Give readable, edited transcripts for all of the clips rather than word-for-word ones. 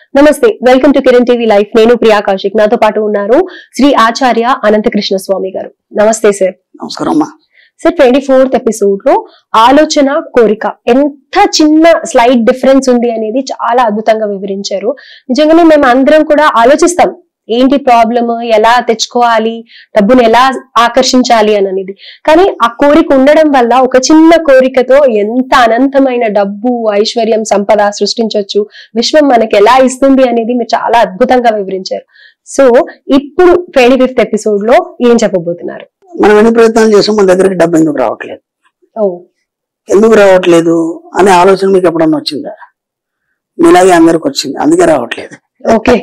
నమస్తే, welcome to Kiran TV life. నేను ప్రియా కౌశిక్. నాతో పాటు ఉన్నారు శ్రీ ఆచార్య అనంతకృష్ణ స్వామి గారు. నమస్తే సార్. నమస్కారం సార్. 24th ఎపిసోడ్ లో ఆలోచన కోరిక ఎంత చిన్న స్లైట్ డిఫరెన్స్ ఉంది అనేది చాలా అద్భుతంగా వివరించారు. నిజంగానే మేము అందరం కూడా ఆలోచిస్తాం, ఏంటి ప్రాబ్లమ్, ఎలా తెచ్చుకోవాలి, డబ్బును ఎలా ఆకర్షించాలి అనేది. కానీ ఆ కోరిక ఉండడం వల్ల ఒక చిన్న కోరికతో ఎంత అనంతమైన డబ్బు, ఐశ్వర్యం, సంపద సృష్టించవచ్చు, విశ్వం మనకి ఎలా ఇస్తుంది అనేది మీరు చాలా అద్భుతంగా వివరించారు. సో ఇప్పుడు 25th ఎపిసోడ్ లో ఏం చెప్పబోతున్నారు? మనం ఎన్ని ప్రయత్నాలు చేసాం, మన దగ్గరికి డబ్బు ఎందుకు రావట్లేదు అనే ఆలోచన మీకు ఎప్పుడన్నా వచ్చిందా? మీలాగే అందరికి వచ్చింది, అందుకే రావట్లేదు. Okay,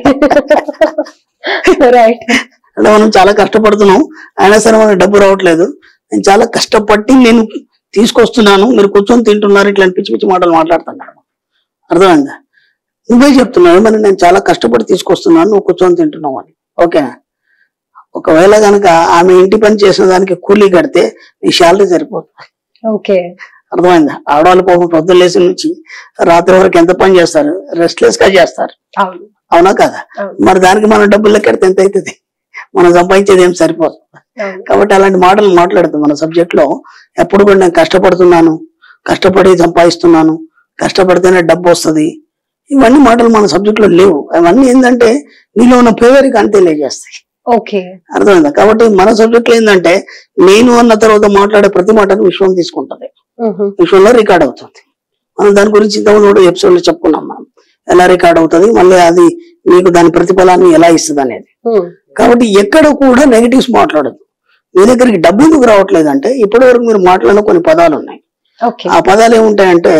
right. అంటే మనం చాలా కష్టపడుతున్నాం, అయినా సరే మనకు డబ్బు రావట్లేదు. నేను చాలా కష్టపడి నేను తీసుకొస్తున్నాను, మీరు కూర్చొని తింటున్నారు, ఇట్లాంటి పిచ్చి పిచ్చి మాటలు మాట్లాడుతున్నాను. అర్థమైందా? నువ్వే చెప్తున్నావు, మరి నేను చాలా కష్టపడి తీసుకొస్తున్నాను, నువ్వు కూర్చొని తింటున్నావు అని. ఓకేనా? ఒకవేళ కనుక ఆమె ఇంటి పని చేసిన దానికి కూలీ కడితే నీ శాలరీ సరిపోతుంది. ఓకే, అర్థమైందా? ఆడవాళ్ళు పాపం పొద్దున్న లేచి నుంచి రాత్రి వరకు ఎంత పని చేస్తారు, రెస్ట్లెస్ గా చేస్తారు, అవునా కదా? మరి దానికి మనం డబ్బులు లెక్కెడితే ఎంత అవుతుంది? మనం సంపాదించేది ఏం సరిపోదు. కాబట్టి అలాంటి మాటలు మాట్లాడుతాం మన సబ్జెక్ట్ లో. ఎప్పుడు కూడా నేను కష్టపడుతున్నాను, కష్టపడి సంపాదిస్తున్నాను, కష్టపడితేనే డబ్బు వస్తుంది, ఇవన్నీ మాటలు మన సబ్జెక్ట్ లో లేవు. అవన్నీ ఏంటంటే నీలో ఉన్న పేదరికాన్ని తెలియజేస్తాయి. ఓకే, అర్థమైందా? కాబట్టి మన సబ్జెక్ట్ లో ఏంటంటే నేను అన్న తర్వాత మాట్లాడే ప్రతి మాటను విశ్వం తీసుకుంటది, విశ్వంలో రికార్డ్ అవుతుంది. మనం దాని గురించి ఇంతకుముందు ఎపిసోడ్ లో చెప్పుకున్నాం, మనం ఎలా రికార్డ్ అవుతుంది, మళ్ళీ అది మీకు దాని ప్రతిఫలాన్ని ఎలా ఇస్తుంది అనేది. కాబట్టి ఎక్కడ కూడా నెగిటివ్స్ మాట్లాడదు. మీ దగ్గరికి డబ్బు ఎందుకు రావట్లేదు అంటే, ఇప్పటి వరకు మీరు మాట్లాడిన కొన్ని పదాలు ఉన్నాయి. ఆ పదాలు ఏముంటాయంటే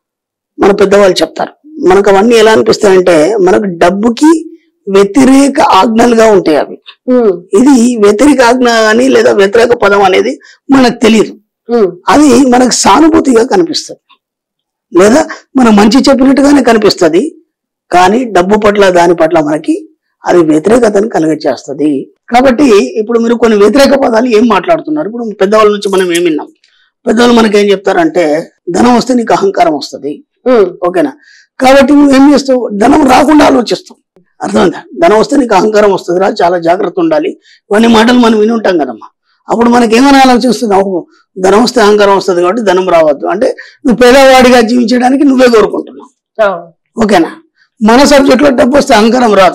మన పెద్దవాళ్ళు చెప్తారు, మనకు అవన్నీ ఎలా అనిపిస్తాయంటే మనకు డబ్బుకి వ్యతిరేక ఆజ్ఞలుగా ఉంటాయి అవి. ఇది వ్యతిరేక ఆజ్ఞ అని లేదా వ్యతిరేక పదం అనేది మనకు తెలియదు. అది మనకు సానుభూతిగా కనిపిస్తుంది, లేదా మనం మంచి చెప్పినట్టుగానే కనిపిస్తుంది. కానీ డబ్బు పట్ల దాని పట్ల మనకి అది వ్యతిరేకతను కలిగజేస్తుంది. కాబట్టి ఇప్పుడు మీరు కొన్ని వ్యతిరేక పదాలు ఏం మాట్లాడుతున్నారు? ఇప్పుడు పెద్దవాళ్ళ నుంచి మనం ఏం విన్నాం? పెద్దవాళ్ళు మనకి ఏం చెప్తారంటే, ధనం వస్తే నీకు అహంకారం వస్తుంది. ఓకేనా? కాబట్టి నువ్వు ఏం చేస్తావు? ధనం రాకుండా ఆలోచిస్తావు. అర్థమైందా? ధనం వస్తే నీకు అహంకారం వస్తుంది రా, చాలా జాగ్రత్త ఉండాలి, ఇవన్నీ మాటలు మనం విని ఉంటాం కదమ్మా. అప్పుడు మనకి ఏమైనా ఆలోచిస్తున్నావు, ధనం వస్తే అహంకారం వస్తుంది కాబట్టి ధనం రావద్దు అంటే నువ్వు పేదవాడిగా జీవించడానికి నువ్వే కోరుకుంటున్నావు. ఓకేనా? మన సబ్జెక్ట్ లో డబ్బు వస్తే అహంకారం రాదు.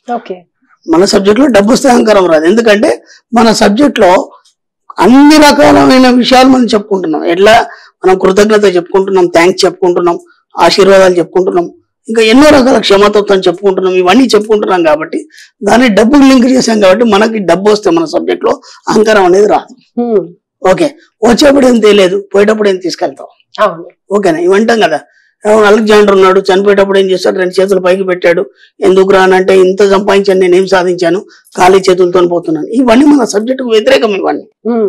మన సబ్జెక్ట్ లో డబ్బు వస్తే అహంకారం రాదు. ఎందుకంటే మన సబ్జెక్ట్ లో అన్ని రకాలమైన విషయాలు మనం చెప్పుకుంటున్నాం. ఎట్లా మనం కృతజ్ఞత చెప్పుకుంటున్నాం, థ్యాంక్స్ చెప్పుకుంటున్నాం, ఆశీర్వాదాలు చెప్పుకుంటున్నాం, ఇంకా ఎన్నో రకాల క్షమతత్వం చెప్పుకుంటున్నాం. ఇవన్నీ చెప్పుకుంటున్నాం కాబట్టి దాన్ని డబ్బుకి లింక్ చేసాం కాబట్టి మనకి డబ్బు వస్తే మన సబ్జెక్ట్ లో అహంకారం అనేది రాదు. ఓకే, వచ్చేప్పుడు ఏం తెలియదు, పోయేటప్పుడు ఏం తీసుకెళ్తావు. ఓకేనా? ఇవంటాం కదా. అలెగ్జాండర్ ఉన్నాడు, చనిపోయేటప్పుడు ఏం చేస్తాడు, 2 చేతులు పైకి పెట్టాడు. ఎందుకు రానంటే ఇంత సంపాదించాను, నేనేం సాధించాను, ఖాళీ చేతులతో పోతున్నాను. ఇవన్నీ మన సబ్జెక్ట్ వేదిరేకం. ఇవన్నీ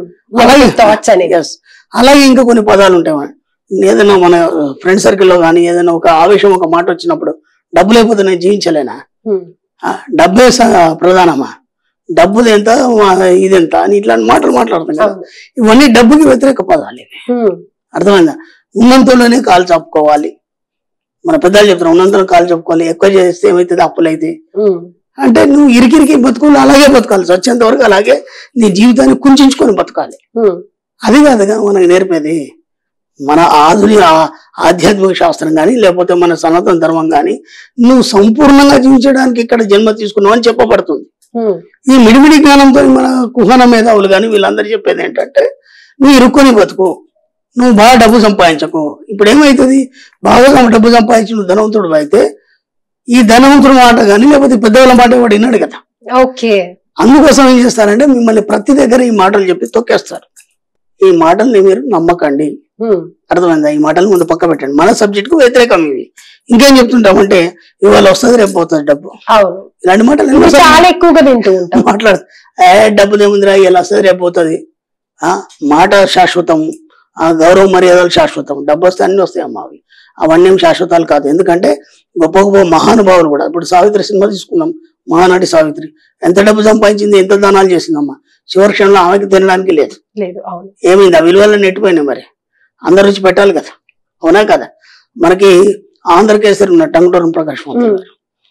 అలాగే ఇంకా కొన్ని పదాలు ఉంటాయి. ఏదైనా మన ఫ్రెండ్ సర్కిల్లో కానీ ఏదైనా ఒక ఆవేశం, ఒక మాట వచ్చినప్పుడు, డబ్బు లేకపోతే నేను జీవించలేనా, డబ్బే ప్రధానమా, డబ్బుది ఎంత, ఇదెంత అని ఇట్లాంటి మాటలు మాట్లాడుతాం కదా. ఇవన్నీ డబ్బుకి వ్యతిరేక పదాలు ఇవి. అర్థమైందా? ఉన్నంతలోనే కాలు చాపుకోవాలి. మన పెద్దలు చెప్తారు, ఉన్నంతలో కాలు చెప్పుకోవాలి, ఎక్కువ చేస్తే ఏమైతుంది, అప్పులైతే. అంటే నువ్వు ఇరికిరికి బతుకులు అలాగే బతకాలి, వచ్చేంత వరకు అలాగే నీ జీవితాన్ని కుంచుకొని బతకాలి. అది కాదుగా మనకు నేర్పేది. మన ఆధ్యాత్మిక శాస్త్రం కానీ లేకపోతే మన సనాతన ధర్మం కానీ నువ్వు సంపూర్ణంగా జీవించడానికి ఇక్కడ జన్మ తీసుకున్నావు అని చెప్పబడుతుంది. ఈ మిడిమిడి జ్ఞానంతో మన కుహన మేధావులు కానీ వీళ్ళందరూ చెప్పేది ఏంటంటే, నువ్వు ఇరుక్కొని బతుకు, నువ్వు బాగా డబ్బు సంపాదించకు. ఇప్పుడు ఏమవుతుంది, బాగా డబ్బు సంపాదించి నువ్వు ధనవంతుడు అయితే ఈ ధనవంతుడు మాట కానీ లేకపోతే పెద్దవాళ్ళ మాట వాడు విన్నాడు కదా. అందుకోసం ఏం చేస్తారంటే మిమ్మల్ని ప్రతి దగ్గర ఈ మాటలు చెప్పి తొక్కేస్తారు. ఈ మాటల్ని మీరు నమ్మకండి. అర్థమైందా? ఈ మాటలు ముందు పక్క పెట్టండి. మన సబ్జెక్ట్ కు వ్యతిరేకం ఇవి. ఇంకేం చెప్తుంటామంటే ఇవాళ వస్తుంది రేపు పోతుంది డబ్బు, ఇలాంటి మాటలు చాలా ఎక్కువగా మాట్లాడు. డబ్బులు ఏముందిరా, ఇలా వస్తుంది రేపు పోతుంది, మాట శాశ్వతం, గౌరవ మర్యాదలు శాశ్వతం, డబ్బు వస్తే అన్ని వస్తాయి అమ్మా. అవన్నీ శాశ్వతాలు కాదు. ఎందుకంటే గొప్ప గొప్ప మహానుభావులు కూడా, ఇప్పుడు సావిత్రి సినిమా తీసుకున్నాం, మహానటి సావిత్రి ఎంత డబ్బు సంపాదించింది, ఎంత దానాలు చేసిందమ్మా. చివరి క్షణంలో ఆమెకి తినడానికి లేదు. ఏమైంది? ఆ విలువల్లో నెట్టిపోయినాయి. మరి అందరు రుచి పెట్టాలి కదా, అవునా కదా? మనకి ఆంధ్రకేసరి ఉన్న టంగుటూరి ప్రకాశం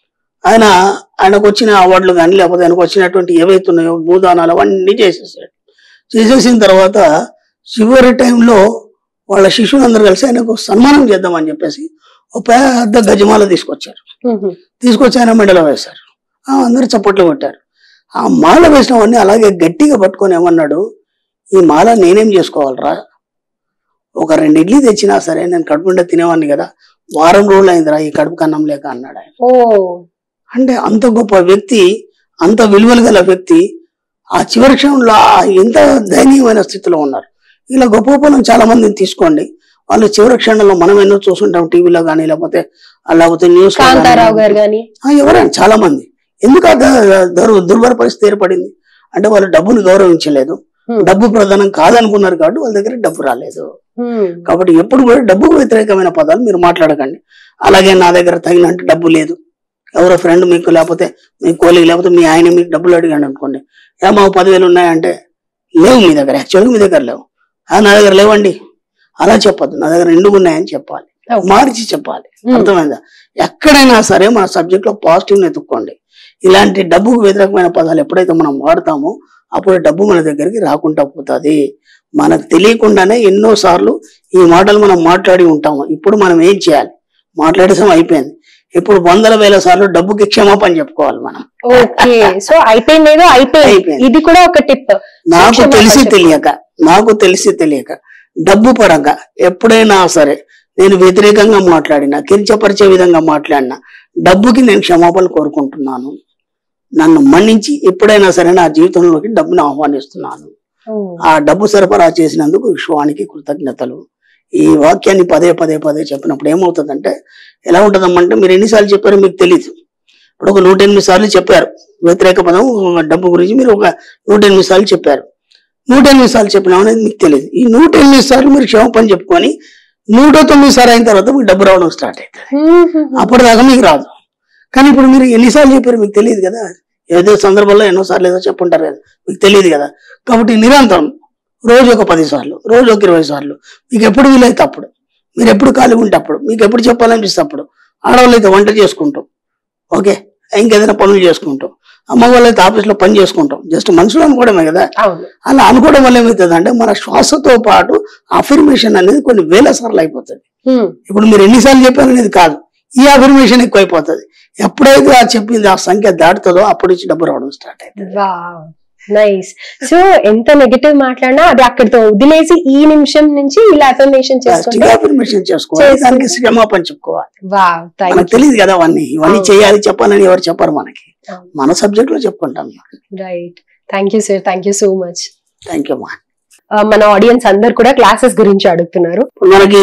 ఆయనకు వచ్చిన అవార్డులు కానీ లేకపోతే ఆయనకు వచ్చినటువంటి ఏవైతే ఉన్నాయో భూదానాలు అవన్నీ చేసేసాడు. చేసేసిన తర్వాత చివరి టైంలో వాళ్ళ శిష్యులందరూ కలిసి ఆయనకు సన్మానం చేద్దామని చెప్పేసి ఒక పెద్ద గజమాల తీసుకొచ్చారు. తీసుకొచ్చి ఆయన మెడలో వేశారు. అందరూ చప్పట్లు కొట్టారు. ఆ మాల వేసినవన్నీ అలాగే గట్టిగా పట్టుకొని ఏమన్నాడు, ఈ మాల నేనేం చేసుకోవాలరా, ఒక 2 ఇడ్లీ తెచ్చినా సరే నేను కడుపు నిండా తినేవాడిని కదా, వారం రోజులు అయిందిరా ఈ కడుపు కన్నం లేక అన్నాడు ఆయన. అంటే అంత గొప్ప వ్యక్తి, అంత విలువలు గల వ్యక్తి ఆ చివరి క్షణంలో ఎంత దయనీయమైన స్థితిలో ఉన్నారు. ఇలా గొప్ప గొప్పలను చాలా మందిని తీసుకోండి, వాళ్ళు చివరి క్షణంలో మనం ఎన్నో చూస్తుంటాం టీవీలో కానీ లేకపోతే న్యూస్ ఎవరైనా చాలా మంది. ఎందుకు దుర్భర పరిస్థితి ఏర్పడింది అంటే వాళ్ళు డబ్బును గౌరవించలేదు, డబ్బు ప్రధానం కాదనుకున్నారు కాబట్టి వాళ్ళ దగ్గర డబ్బు రాలేదు. కాబట్టి ఎప్పుడు కూడా డబ్బుకు వ్యతిరేకమైన పదాలు మీరు మాట్లాడకండి. అలాగే నా దగ్గర తగినంత డబ్బు లేదు, ఎవరో ఫ్రెండ్ మీకు లేకపోతే మీ కోలీగ్ లేకపోతే మీ ఆయన మీకు డబ్బులు అడిగాడు అనుకోండి, మాకు 10,000 ఉన్నాయంటే లేవు మీ దగ్గర, యాక్చువల్గా మీ దగ్గర లేవు. నా దగ్గర లేవండి అలా చెప్పొద్దు, నా దగ్గర 2 ఉన్నాయని చెప్పాలి, మార్చి చెప్పాలి. అర్థమైందా? ఎక్కడైనా సరే మన సబ్జెక్ట్ లో పాజిటివ్ ఎత్తుక్కోండి. ఇలాంటి డబ్బుకు వ్యతిరేకమైన పదాలు ఎప్పుడైతే మనం వాడతామో అప్పుడు డబ్బు మన దగ్గరికి రాకుండా పోతుంది. మనకు తెలియకుండానే ఎన్నో సార్లు ఈ మాటలు మనం మాట్లాడి ఉంటాము. ఇప్పుడు మనం ఏం చేయాలి, మాట్లాడేసాం అయిపోయింది, ఇప్పుడు 100,000 సార్లు డబ్బుకి క్షమాపణ చెప్పుకోవాలి మనం. సో అయిపోయింది. ఇది కూడా ఒక టిప్. నాకు తెలిసి తెలియక డబ్బు పరంగా ఎప్పుడైనా సరే నేను వ్యతిరేకంగా మాట్లాడినా, కించపరిచే విధంగా మాట్లాడినా డబ్బుకి నేను క్షమాపణలు కోరుకుంటున్నాను. నన్ను మన్నించి ఎప్పుడైనా సరే నా జీవితంలోకి డబ్బును ఆహ్వానిస్తున్నాను. ఆ డబ్బు సరఫరా చేసినందుకు విశ్వానికి కృతజ్ఞతలు. ఈ వాక్యాన్ని పదే చెప్పినప్పుడు ఏమవుతుందంటే ఎలా ఉంటుందమ్మంటే, మీరు ఎన్నిసార్లు చెప్పారో మీకు తెలియదు. ఇప్పుడు ఒక 108 సార్లు చెప్పారు వ్యతిరేక పదం డబ్బు గురించి, మీరు ఒక 108 సార్లు చెప్పారు. 108 సార్లు చెప్పినా అనేది మీకు తెలియదు. ఈ 108 సార్లు మీరు క్షమాపణ చెప్పుకొని 109 సార్లు అయిన తర్వాత మీకు డబ్బు రావడం స్టార్ట్ అవుతుంది. అప్పటిదాకా మీకు రాదు. కానీ ఇప్పుడు మీరు ఎన్నిసార్లు చెప్పారు మీకు తెలియదు కదా, ఏదో సందర్భంలో ఎన్నోసార్లు ఏదో చెప్పుంటారు కదా, మీకు తెలియదు కదా. కాబట్టి నిరంతరం రోజు ఒక 10 సార్లు, రోజు ఒక 20 సార్లు, మీకు ఎప్పుడు వీలైతే అప్పుడు, మీరు ఎప్పుడు ఖాళీ ఉంటే అప్పుడు, మీకు ఎప్పుడు చెప్పాలనిపిస్తే అప్పుడు. ఆడవాళ్ళు అయితే వంట చేసుకుంటాం, ఓకే, ఇంకేదైనా పనులు చేసుకుంటాం. అమ్మవాళ్ళు అయితే ఆఫీస్లో పని చేసుకుంటాం. జస్ట్ మనుషులు అనుకోవడమే కదా. అలా అనుకోవడం వల్ల ఏమవుతుంది అంటే మన శ్వాసతో పాటు అఫర్మేషన్ అనేది కొన్ని వేల సార్లు అయిపోతుంది. ఇప్పుడు మీరు ఎన్నిసార్లు చెప్పారు అనేది కాదు, ఈ అఫర్మేషన్ ఎక్కువైపోతుంది. ఎప్పుడైతే ఆ చెప్పింది ఆ సంఖ్య దాటుతుందో అప్పుడు నుంచి డబ్బు రావడం స్టార్ట్ అవుతుంది. నైస్. సో ఎంత నెగటివ్ మాట్లాడినా అది అక్కడితో వదిలేసి ఈ నిమిషం నుంచి ఇలా అఫర్మేషన్ చేసుకోవాలి, దానికి క్షమాపణ చెప్పుకోవాలి. మనకు తెలియదు కదా ఇవన్నీ చేయాలి చెప్పాలని ఎవరు చెప్పరు మనకి, మన సబ్జెక్ట్ లో చెప్పుకుంటాం. Right. Thank you sir, thank you so much. Thank you. మన ఆడియన్స్ అందరు కూడా క్లాసెస్ గురించి అడుగుతున్నారు. మనకి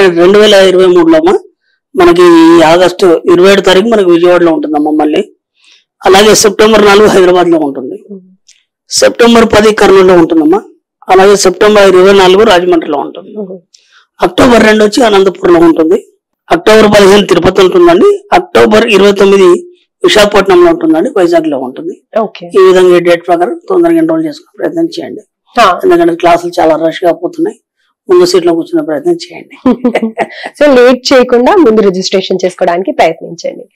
2023లో మనకి ఆగస్టు 27 తారీఖు మనకి విజయవాడలో ఉంటుందమ్మా. మళ్ళీ అలాగే సెప్టెంబర్ 4 హైదరాబాద్ లో ఉంటుంది, సెప్టెంబర్ 10 కర్నూలులో ఉంటుందమ్మా. అలాగే సెప్టెంబర్ 24 రాజమండ్రిలో ఉంటుంది, అక్టోబర్ 2 వచ్చి అనంతపురంలో ఉంటుంది, అక్టోబర్ 15 తిరుపతి ఉంటుందండి, అక్టోబర్ 29 విశాఖపట్నంలో ఉంటుందండి, వైజాగ్ లో ఉంటుంది. ఈ విధంగా డేట్ ప్రకారం తొందరగా ఎన్రోల్ చేసుకునే ప్రయత్నం చేయండి. ఎందుకంటే క్లాసులు చాలా రష్ గా పోతున్నాయి, ముందు సీట్లో కూర్చునే ప్రయత్నం చేయండి. సో లేట్ చేయకుండా ముందు రిజిస్ట్రేషన్ చేసుకోవడానికి ప్రయత్నించండి.